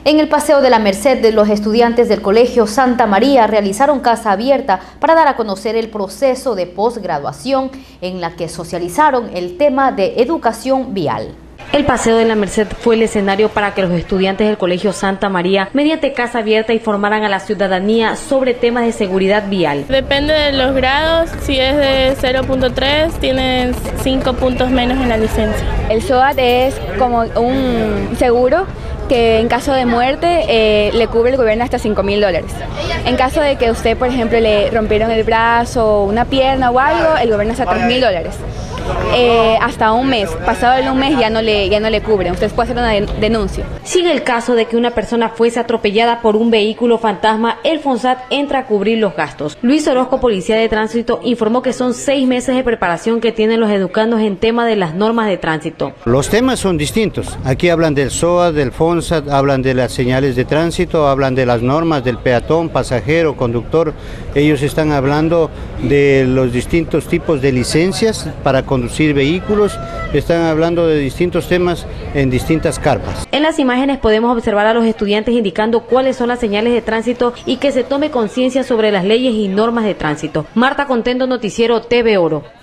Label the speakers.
Speaker 1: En el Paseo de la Merced, los estudiantes del Colegio Santa María realizaron casa abierta para dar a conocer el proceso de posgraduación en la que socializaron el tema de educación vial.
Speaker 2: El Paseo de la Merced fue el escenario para que los estudiantes del Colegio Santa María, mediante casa abierta, informaran a la ciudadanía sobre temas de seguridad vial.
Speaker 3: Depende de los grados, si es de 0.3 tienen 5 puntos menos en la licencia.
Speaker 4: El SOAT es como un seguro que en caso de muerte le cubre el gobierno hasta $5.000. En caso de que usted, por ejemplo, le rompieron el brazo, una pierna o algo, el gobierno hasta $3.000. Hasta un mes, pasado el un mes ya no le cubren, usted puede hacer una denuncia.
Speaker 2: Si en el caso de que una persona fuese atropellada por un vehículo fantasma, el FONSAT entra a cubrir los gastos. Luis Orozco, policía de tránsito, informó que son 6 meses de preparación que tienen los educandos en tema de las normas de tránsito.
Speaker 5: Los temas son distintos, aquí hablan del SOAT, del FONSAT, hablan de las señales de tránsito, hablan de las normas del peatón, pasajero, conductor. Ellos están hablando de los distintos tipos de licencias para conducir vehículos, están hablando de distintos temas en distintas carpas.
Speaker 2: En las imágenes podemos observar a los estudiantes indicando cuáles son las señales de tránsito y que se tome conciencia sobre las leyes y normas de tránsito. Marta Contento, Noticiero TV Oro.